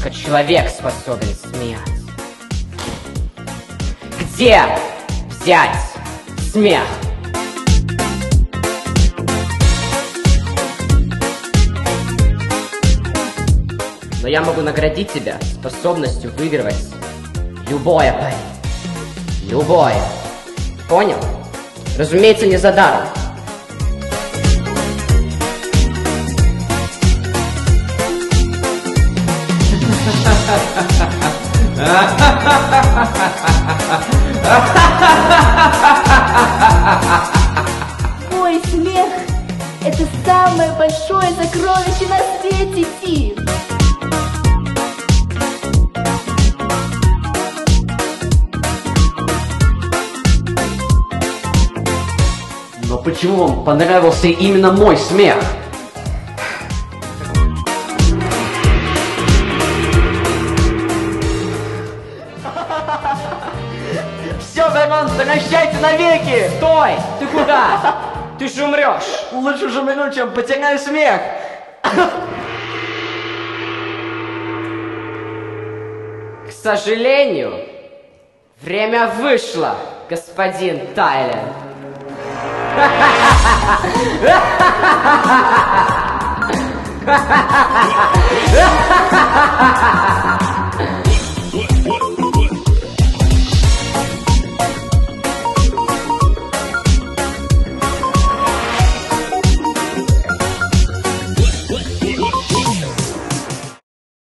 только человек способен смеяться. Где взять смех? Но я могу наградить тебя способностью выигрывать любое пари. Любое. Понял? Разумеется, не за даром. Твой смех — это самое большое сокровище на свете, Тим. Но почему вам понравился именно мой смех? Все, Байман, прощайте навеки! Стой! Ты куда? Ты же умрешь! Лучше уже умру, чем потеряю смех! К сожалению, время вышло, господин Тайлер.